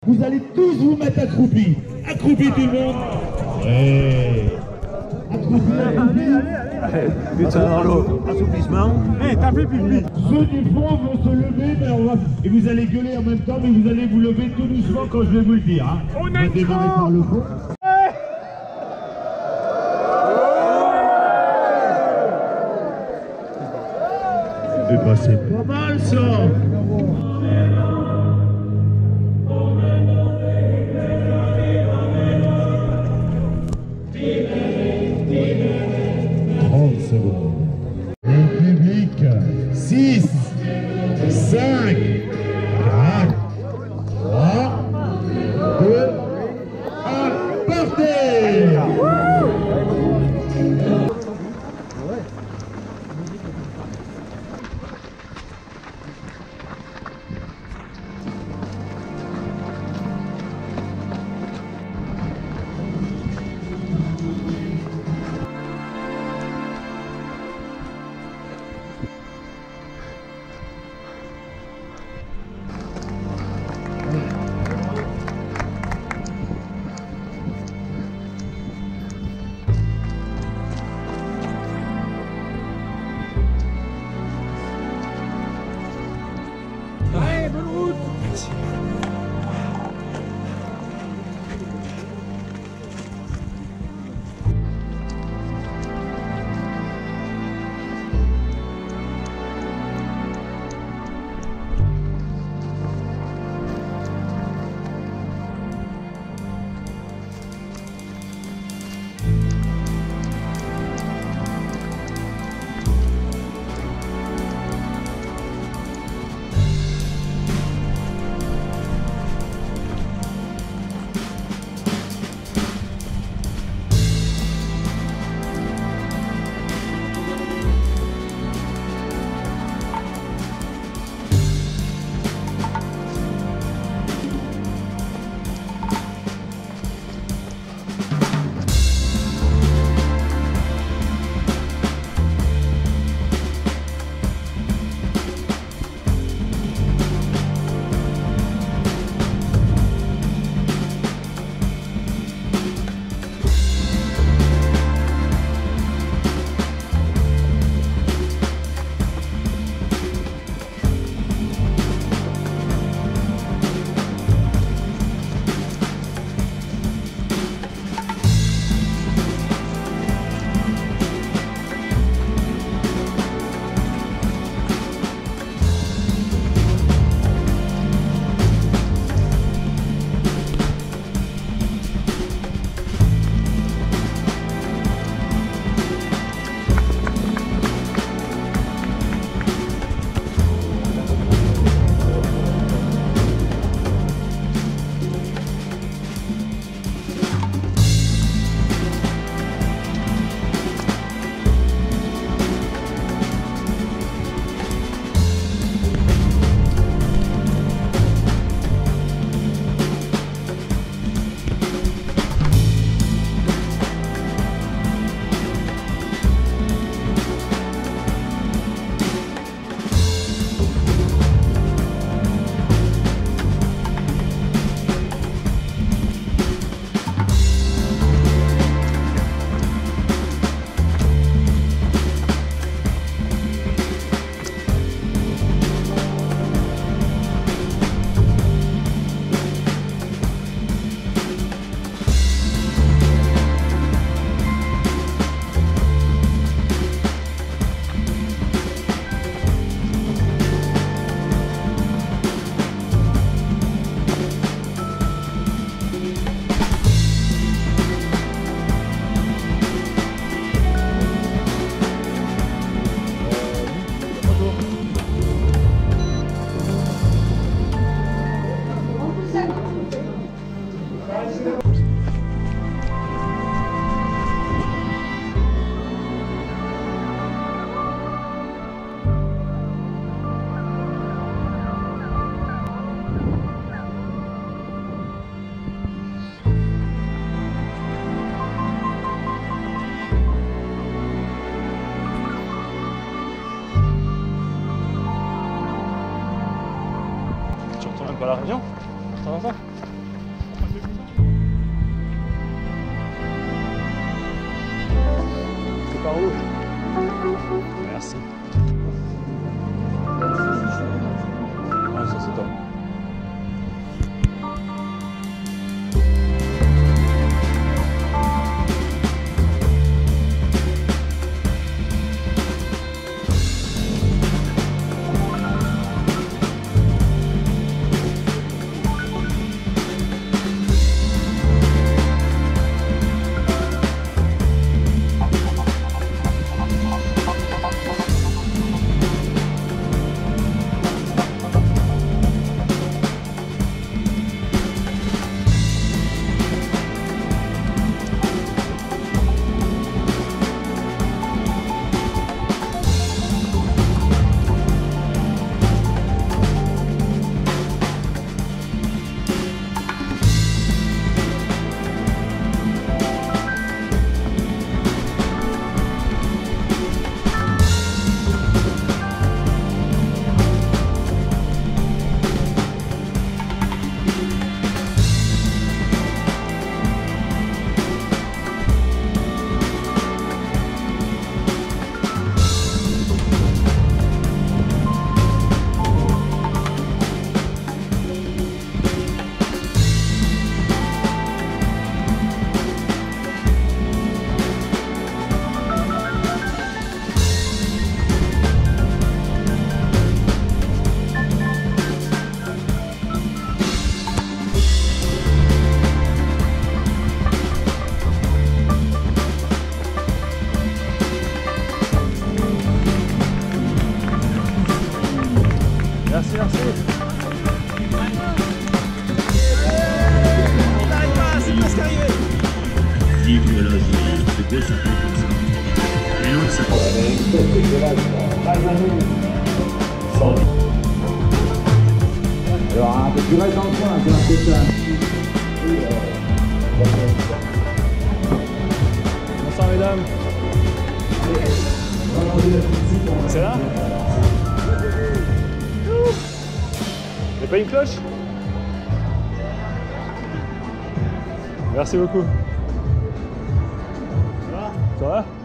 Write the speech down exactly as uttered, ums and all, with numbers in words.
Vous allez tous vous mettre accroupis. Accroupis tout le monde. Ouais. Accroupis, accroupis. Putain dans l'eau. Assouplissement. Eh, t'as fait pipi. Ceux du fond vont se lever, mais on va... et vous allez gueuler en même temps, mais vous allez vous lever tout doucement quand je vais vous le dire. Hein. On va démarrer par le fond. Eh ben, c'est pas mal ça. trente secondes. Le public, six, cinq, quatre, trois, deux, un, partez! Allez, bonne route. Merci. Tu retournes pas à la région? Ça va ça? Merci. Ah, ça c'est top. Merci, merci. On n'arrive pas, c'est presque arrivé. Vivre la vie, c'est beau, ça fait comme ça. Et l'autre, ça Alors, un peu plus reste dans le coin, c'est un peu ça. Bonsoir mesdames. C'est là? Y'a pas une cloche? Merci beaucoup. Ça va? Ça va?